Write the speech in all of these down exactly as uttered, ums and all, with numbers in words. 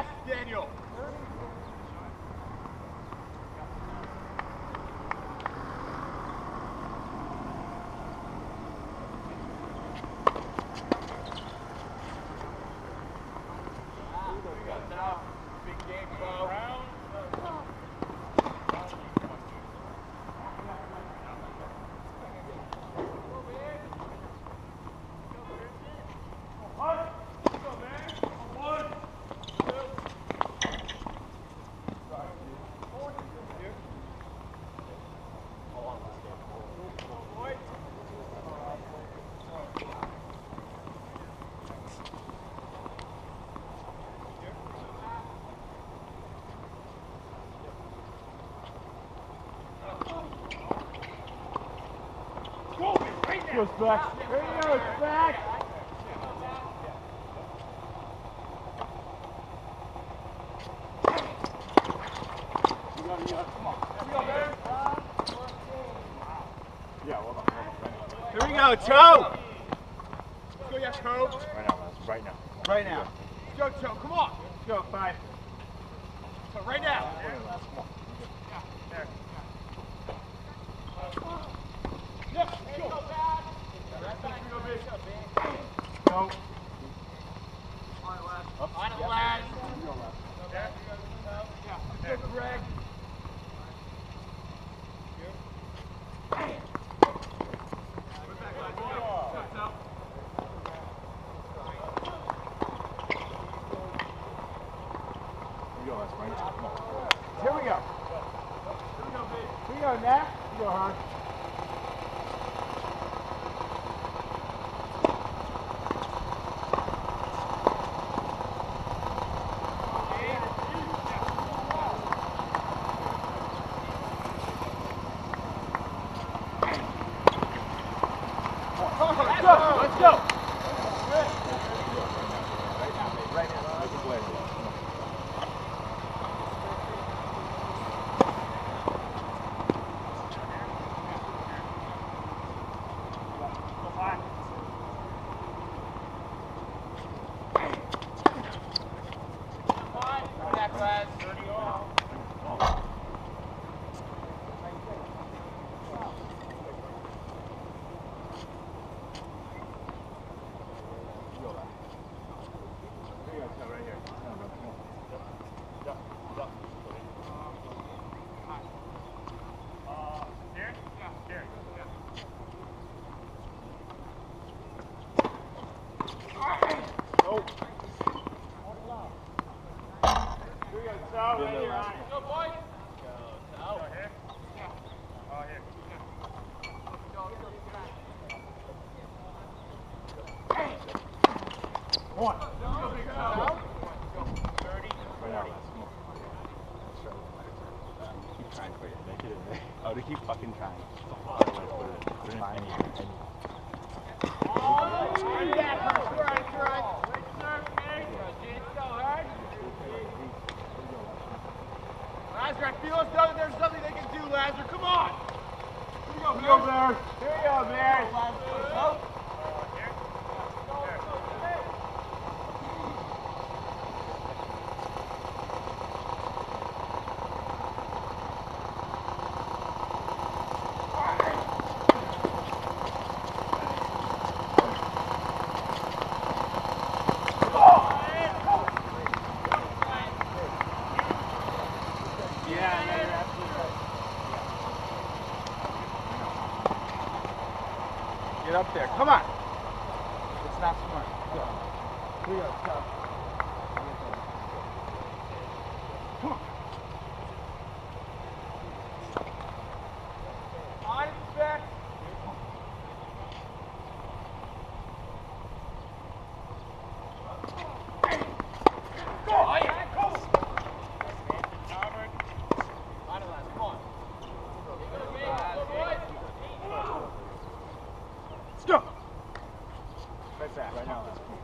pass, Daniel. Big game, Bo. Goes back. There you go, it's back. You got it, you got it. Come on. Here we go, man. Yeah, well done. Here we go, Toe. Let's go, yes, Toe. Right now, Les. Right now. Right now. Let's go, Toe. Come on. Let's go, five. So right now. Come on. There. Yep, let's go. Go. On it, lad. There. Yeah. Go, Greg. Here we go. Here we go, Nat. You go, hon. Let's go. Let's go. Right now. I can play. One. Keep trying for you. Make it in there. Oh, to keep fucking trying. Put it in. Put it in. Lazar, I feel as though there's something they can do, Lazar. Come on. Here we go, Here we go, Bears. Here we go, Bears. Oh. Get up there. Come on. It's not smart. Go. Here we go. Stop. Come on. On its back. Go! Oh, yeah. Go! On it, last. Come on. Let's go. Right back. Right now. Let's go.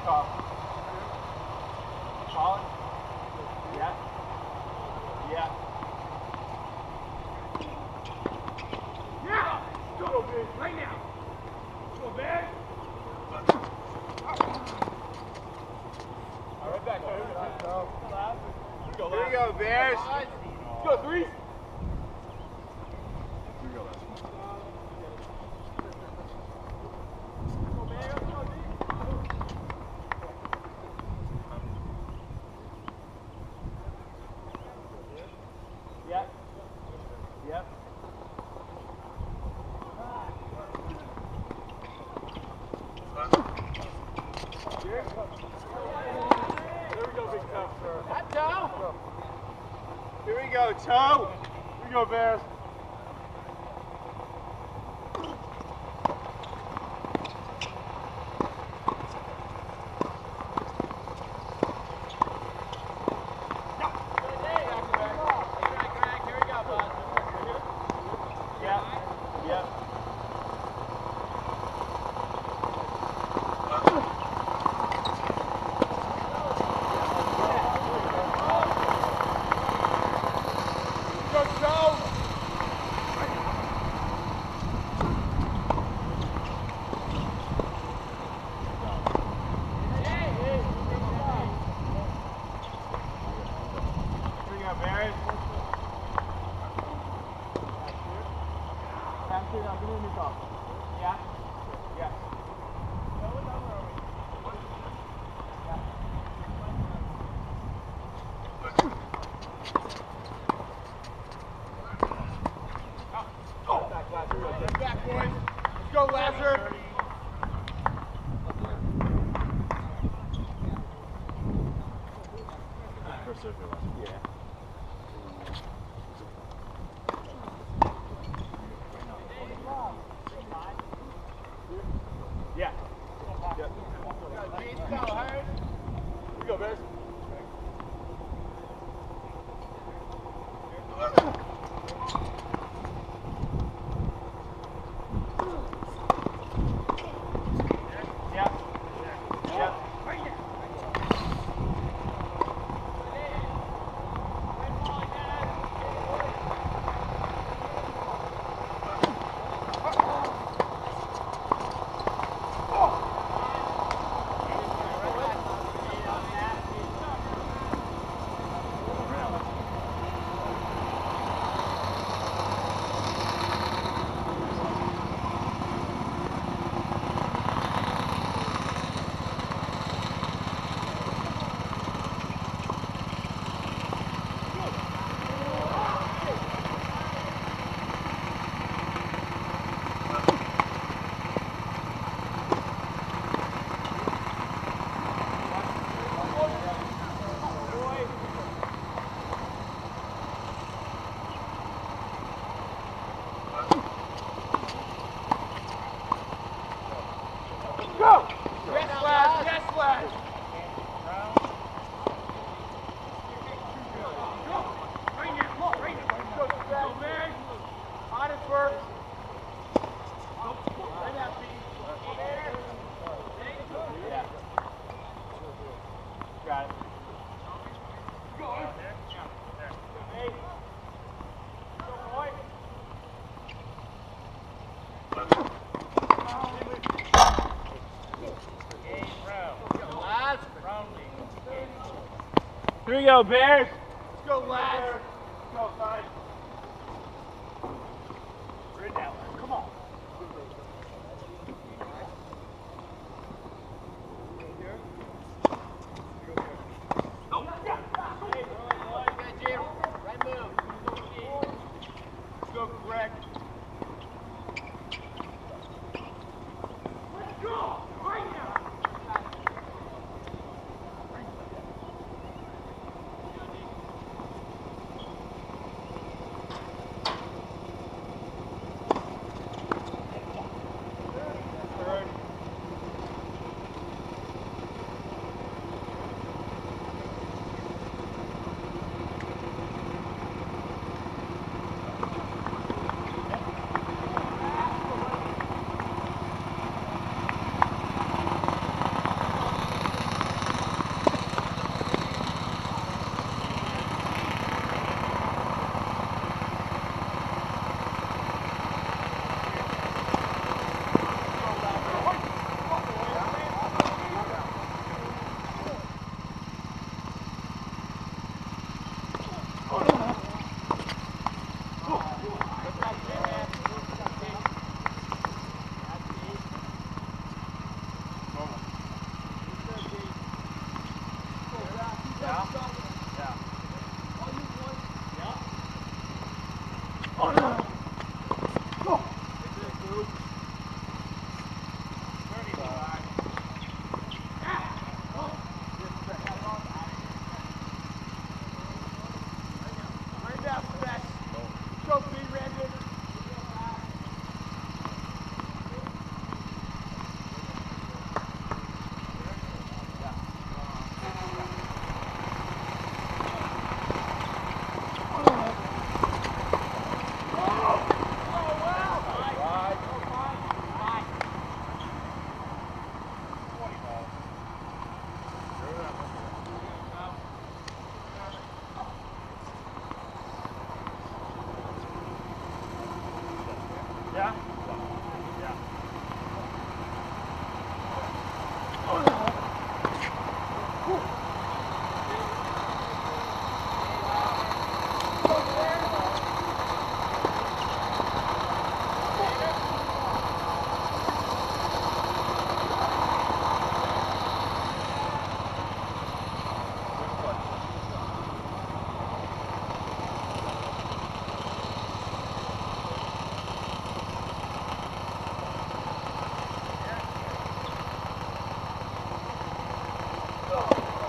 call. Call it. Yeah. Yeah. Yeah! Go, big! Right now! Go, big! All right, back. Here we go. Here we go, Bears! Go, three! Yep. Yep. Here we go, big toe. That toe! Here we go, toe! Here we go, Bears. Yeah. Yeah. Back, boys. Let's go, Lazar. Yeah. Yeah. Yep. Here we go, Bears. Yeah. Yeah. Go! Yes, Laz. Yes, Laz. Right now. Right now. Go, go, man. Honest work. Right now, Pete. Yeah. Got it. Go. Hey. Go, boy. Here we go, Bears. Let's go, Laz. Go, guys. We're in that one. Come on. Right move. Let's go, Greg. Let's go. Right now. Go.